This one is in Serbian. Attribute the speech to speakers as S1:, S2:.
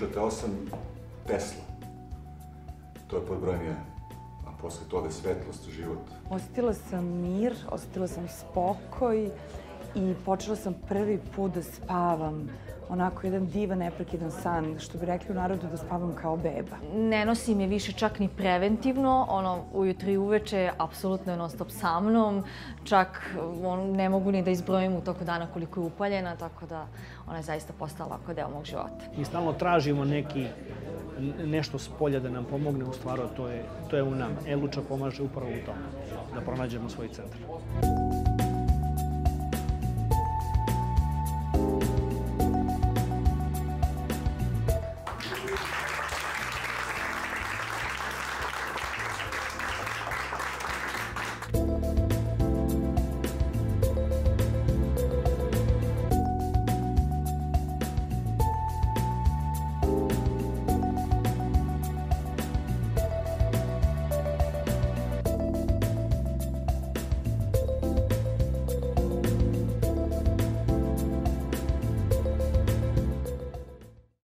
S1: Lucha T8, Tesla. To je pod brojem 1. A posle toga svetlost, život.
S2: Osjetila sam mir, osjetila sam spokoj i počela sam prvi put da spavam. Onako jedan divan, neprekidan san, što bi rekli u narodu da spavam kao beba.
S3: Ne nosim je više čak ni preventivno, ujutro i uveče apsolutno je non stop sa mnom, čak ne mogu ni da izbrojim u toku dana koliko je upaljena, tako da ona je zaista postala ovako deo mog života.
S4: Mi stalno tražimo nešto s polja da nam pomogne, u stvari to je u nama. Luča pomaže upravo u tome, da pronađemo svoj centar.